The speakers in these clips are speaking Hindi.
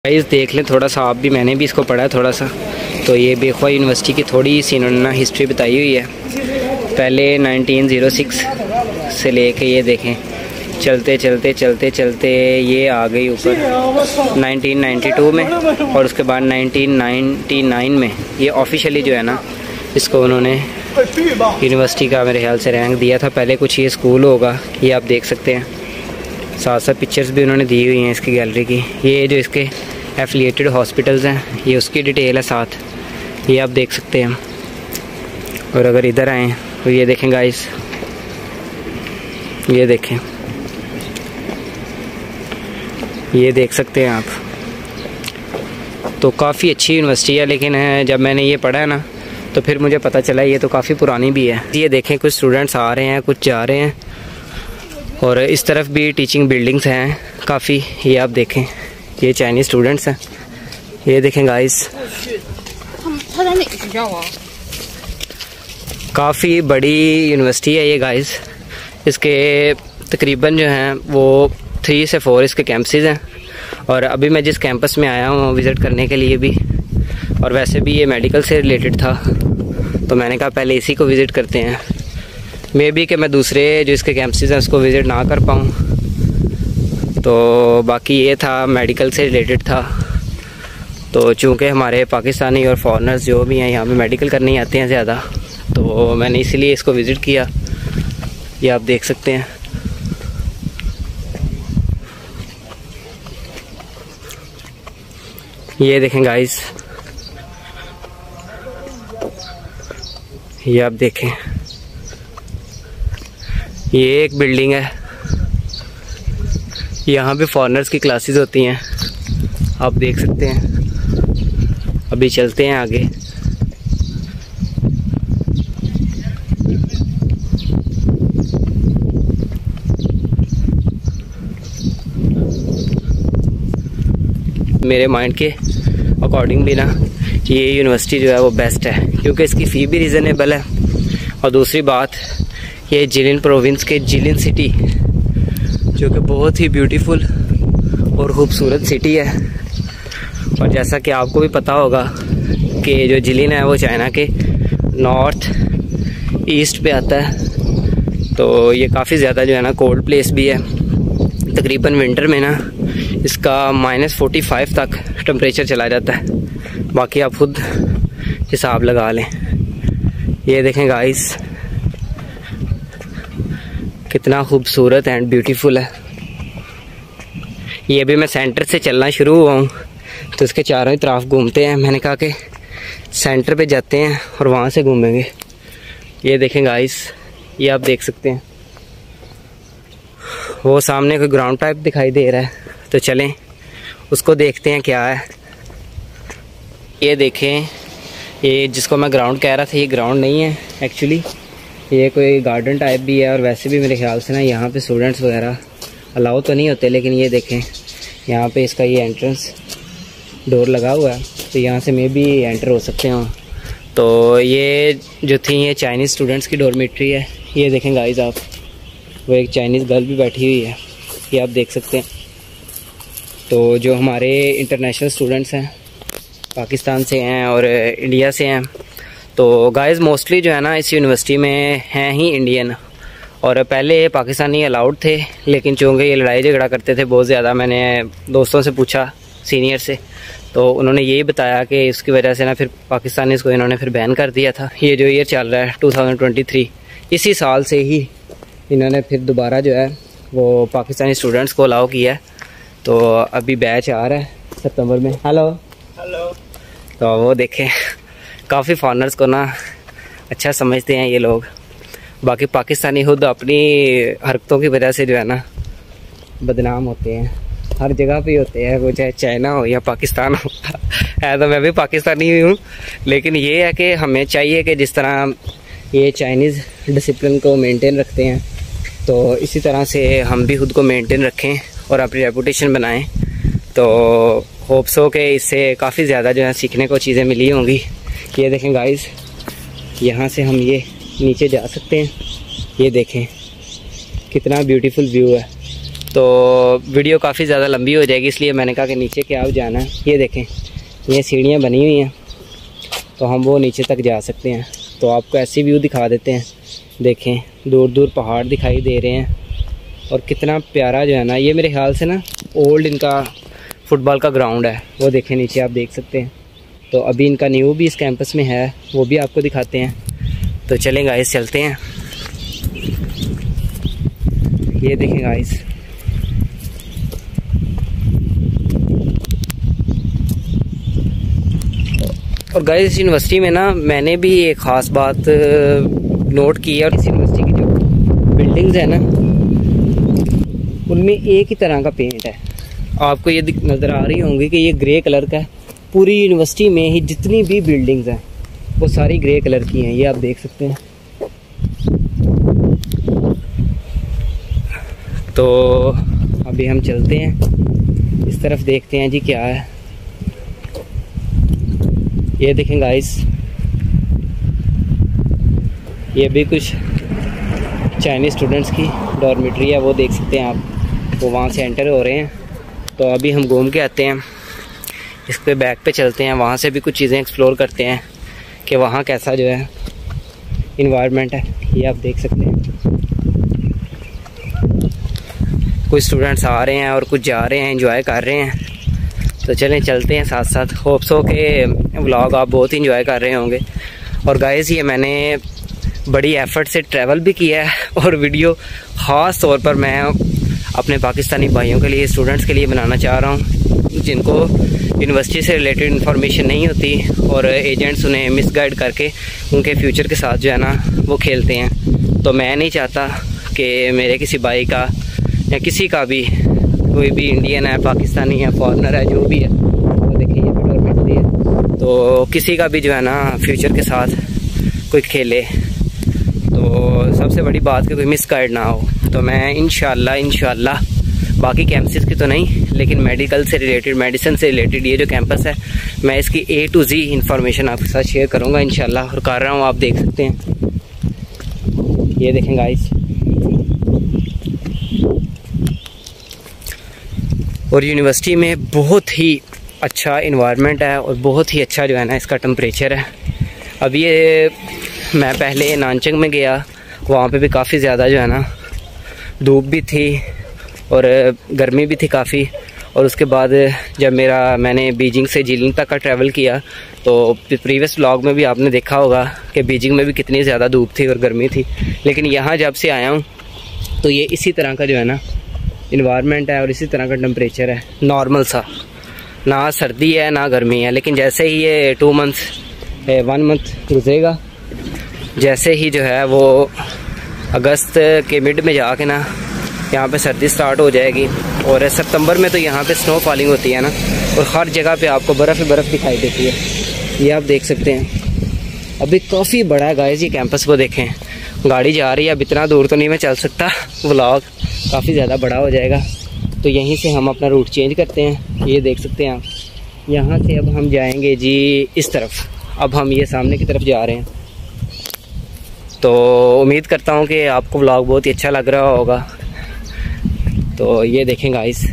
गाइस देख लें थोड़ा सा आप भी, मैंने भी इसको पढ़ा है थोड़ा सा। तो ये बेख्वा यूनिवर्सिटी की थोड़ी सी इन्होंने हिस्ट्री बताई हुई है। पहले 1906 से लेके ये देखें चलते चलते चलते चलते ये आ गई ऊपर 1992 में, और उसके बाद 1999 में ये ऑफिशियली जो है ना इसको उन्होंने यूनिवर्सिटी का मेरे ख्याल से रैंक दिया था। पहले कुछ ये स्कूल होगा, ये आप देख सकते हैं। साथ साथ पिक्चर्स भी उन्होंने दी हुई हैं इसकी गैलरी की। ये जो इसके एफिलिएटेड हॉस्पिटल्स हैं ये उसकी डिटेल है साथ, ये आप देख सकते हैं। और अगर इधर आएँ तो ये देखें गाइस, ये देखें, ये देख सकते हैं आप। तो काफ़ी अच्छी यूनिवर्सिटी है, लेकिन जब मैंने ये पढ़ा है ना तो फिर मुझे पता चला ये तो काफ़ी पुरानी भी है। ये देखें कुछ स्टूडेंट्स आ रहे हैं, कुछ जा रहे हैं, और इस तरफ भी टीचिंग बिल्डिंग्स हैं काफ़ी। ये आप देखें, ये चाइनीज़ स्टूडेंट्स हैं। ये देखें गाइस, काफ़ी बड़ी यूनिवर्सिटी है ये गाइस। इसके तकरीबन जो हैं वो 3 से 4 इसके कैंपसेस हैं। और अभी मैं जिस कैंपस में आया हूँ विज़िट करने के लिए भी, और वैसे भी ये मेडिकल से रिलेटेड था तो मैंने कहा पहले इसी को विज़िट करते हैं। मे बी कि मैं दूसरे जो इसके कैंपसेस हैं उसको विज़िट ना कर पाऊँ, तो बाकी ये था मेडिकल से रिलेटेड था। तो चूँकि हमारे पाकिस्तानी और फॉरेनर्स जो भी हैं यहाँ पे मेडिकल करने ही आते हैं ज़्यादा, तो मैंने इसीलिए इसको विज़िट किया। ये आप देख सकते हैं। ये देखें गाइस, ये आप देखें, ये एक बिल्डिंग है, यहाँ पे फॉरेनर्स की क्लासेस होती हैं, आप देख सकते हैं। अभी चलते हैं आगे। मेरे माइंड के अकॉर्डिंग भी ना ये यूनिवर्सिटी जो है वो बेस्ट है, क्योंकि इसकी फ़ी भी रीज़नेबल है। और दूसरी बात, ये जिलिन प्रोविंस के जिलिन सिटी जो कि बहुत ही ब्यूटीफुल और ख़ूबसूरत सिटी है। और जैसा कि आपको भी पता होगा कि जो जिलिन है वो चाइना के नॉर्थ ईस्ट पे आता है, तो ये काफ़ी ज़्यादा जो है ना कोल्ड प्लेस भी है। तकरीबन विंटर में ना इसका -45 तक टेम्परेचर चला जाता है। बाकी आप खुद हिसाब लगा लें। ये देखें गाइस, कितना खूबसूरत एंड ब्यूटीफुल है। ये भी मैं सेंटर से चलना शुरू हुआ हूँ तो इसके चारों ही तरफ घूमते हैं। मैंने कहा कि सेंटर पे जाते हैं और वहाँ से घूमेंगे। ये देखें गाइस, ये आप देख सकते हैं। वो सामने कोई ग्राउंड टाइप दिखाई दे रहा है, तो चलें उसको देखते हैं क्या है। ये देखें, ये जिसको मैं ग्राउंड कह रहा था ये ग्राउंड नहीं है एक्चुअली, ये कोई गार्डन टाइप भी है। और वैसे भी मेरे ख्याल से ना यहाँ पे स्टूडेंट्स वगैरह अलाउ तो नहीं होते, लेकिन ये देखें यहाँ पे इसका ये एंट्रेंस डोर लगा हुआ है, तो यहाँ से मे भी एंटर हो सकते हो। तो ये जो थी ये चाइनीज़ स्टूडेंट्स की डॉर्मेट्री है। ये देखें गाइस आप, वो एक चाइनीज़ गर्ल भी बैठी हुई है, ये आप देख सकते हैं। तो जो हमारे इंटरनेशनल स्टूडेंट्स हैं पाकिस्तान से हैं और इंडिया से हैं, तो गाइस मोस्टली जो है ना इस यूनिवर्सिटी में हैं ही इंडियन। और पहले पाकिस्तानी अलाउड थे, लेकिन चूँकि ये लड़ाई झगड़ा करते थे बहुत ज़्यादा, मैंने दोस्तों से पूछा सीनियर से, तो उन्होंने यही बताया कि इसकी वजह से ना फिर पाकिस्तानी को इन्होंने फिर बैन कर दिया था। ये जो ईयर चल रहा है 2023, इसी साल से ही इन्होंने फिर दोबारा जो है वो पाकिस्तानी स्टूडेंट्स को अलाउ किया है। तो अभी बैच आ रहा है सितंबर में। Hello hello. तो वो देखें, काफ़ी फॉरेनर्स को ना अच्छा समझते हैं ये लोग। बाकी पाकिस्तानी खुद अपनी हरकतों की वजह से जो है ना बदनाम होते हैं, हर जगह पे होते हैं, वो चाहे चाइना हो या पाकिस्तान हो। है तो मैं भी पाकिस्तानी ही हूँ, लेकिन ये है कि हमें चाहिए कि जिस तरह ये चाइनीज़ डिसिप्लिन को मेंटेन रखते हैं, तो इसी तरह से हम भी खुद को मेंटेन रखें और अपनी रेपुटेशन बनाएं। तो होप्स हो कि इससे काफ़ी ज़्यादा जो है सीखने को चीज़ें मिली होंगी। ये देखें गाइस, यहाँ से हम ये नीचे जा सकते हैं। ये देखें कितना ब्यूटीफुल व्यू है। तो वीडियो काफ़ी ज़्यादा लंबी हो जाएगी, इसलिए मैंने कहा कि नीचे क्या जाना है। ये देखें, ये सीढ़ियाँ बनी हुई हैं, तो हम वो नीचे तक जा सकते हैं। तो आपको ऐसी व्यू दिखा देते हैं। देखें, दूर दूर पहाड़ दिखाई दे रहे हैं और कितना प्यारा जो है ना, ये मेरे ख्याल से ना ओल्ड इनका फुटबॉल का ग्राउंड है। वो देखें नीचे आप देख सकते हैं। तो अभी इनका न्यू भी इस कैंपस में है, वो भी आपको दिखाते हैं। तो चलें गाइस, चलते हैं। ये देखें गाइस, और गाइस यूनिवर्सिटी में ना मैंने भी एक ख़ास बात नोट की है। और इस यूनिवर्सिटी की जो बिल्डिंग्स है ना, उनमें एक ही तरह का पेंट है। आपको ये नज़र आ रही होंगी कि ये ग्रे कलर का है। पूरी यूनिवर्सिटी में ही जितनी भी बिल्डिंग्स हैं वो सारी ग्रे कलर की हैं, ये आप देख सकते हैं। तो अभी हम चलते हैं इस तरफ, देखते हैं जी क्या है। ये देखें गाइस, ये भी कुछ चाइनीज़ स्टूडेंट्स की डॉर्मेट्री है, वो देख सकते हैं आप। वो वहाँ से एंटर हो रहे हैं। तो अभी हम घूम के आते हैं, इस पे बैक पे चलते हैं, वहाँ से भी कुछ चीज़ें एक्सप्लोर करते हैं कि वहाँ कैसा जो है इन्वायरमेंट है। ये आप देख सकते हैं, कुछ स्टूडेंट्स आ रहे हैं और कुछ जा रहे हैं, एंजॉय कर रहे हैं। तो चलें चलते हैं साथ साथ। होप्स हो के व्लॉग आप बहुत इंजॉय कर रहे होंगे। और गाइस, ये मैंने बड़ी एफर्ट से ट्रैवल भी किया है, और वीडियो ख़ास तौर पर मैं अपने पाकिस्तानी भाइयों के लिए, स्टूडेंट्स के लिए बनाना चाह रहा हूँ, जिनको यूनिवर्सिटी से रिलेटेड इन्फॉर्मेशन नहीं होती और एजेंट्स उन्हें मिसगाइड करके उनके फ्यूचर के साथ जो है ना वो खेलते हैं। तो मैं नहीं चाहता कि मेरे किसी भाई का या किसी का भी, कोई भी इंडियन है, पाकिस्तानी है, फॉरेनर है, जो भी है, तो देखिए ये भी डॉर्मेट्री है, तो किसी का भी जो है ना फ्यूचर के साथ कोई खेले तो सबसे बड़ी बात कि कोई मिसगाइड ना हो। तो मैं इंशाल्लाह बाकी कैंपसेस की तो नहीं, लेकिन मेडिकल से रिलेटेड, मेडिसिन से रिलेटेड ये जो कैंपस है, मैं इसकी A to Z इंफॉर्मेशन आपके साथ शेयर करूँगा इंशाल्लाह, और कर रहा हूँ। आप देख सकते हैं, ये देखें गाइस। और यूनिवर्सिटी में बहुत ही अच्छा इन्वायरमेंट है और बहुत ही अच्छा जो है ना इसका टेम्परेचर है। अब ये मैं पहले नानचंग में गया, वहाँ पे भी काफ़ी ज़्यादा जो है ना धूप भी थी और गर्मी भी थी काफ़ी। और उसके बाद जब मैंने बीजिंग से जिलिंग तक का ट्रैवल किया, तो प्रीवियस व्लॉग में भी आपने देखा होगा कि बीजिंग में भी कितनी ज़्यादा धूप थी और गर्मी थी। लेकिन यहाँ जब से आया हूँ तो ये इसी तरह का जो है ना इन्वायरमेंट है और इसी तरह का टेम्परेचर है, नॉर्मल सा, ना सर्दी है ना गर्मी है। लेकिन जैसे ही ये 1 मंथ गुजरेगा, जैसे ही जो है वो अगस्त के मिड में जाके ना यहाँ पे सर्दी स्टार्ट हो जाएगी। और सितंबर में तो यहाँ पे स्नो फॉलिंग होती है ना, और हर जगह पे आपको बर्फ़ ही बर्फ़ दिखाई देती है। ये आप देख सकते हैं। अभी काफ़ी बड़ा है गाइस ये कैंपस, को देखें, गाड़ी जा रही है। अब इतना दूर तो नहीं मैं चल सकता, व्लॉग काफ़ी ज़्यादा बड़ा हो जाएगा। तो यहीं से हम अपना रूट चेंज करते हैं। ये देख सकते हैं आप, यहाँ से अब हम जाएंगे जी इस तरफ। अब हम ये सामने की तरफ जा रहे हैं। तो उम्मीद करता हूँ कि आपको व्लॉग बहुत ही अच्छा लग रहा होगा। तो ये देखें गाइस,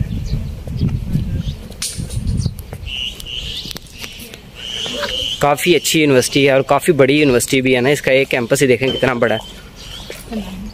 काफ़ी अच्छी यूनिवर्सिटी है और काफ़ी बड़ी यूनिवर्सिटी भी है ना। इसका एक कैंपस ही देखें कितना बड़ा है।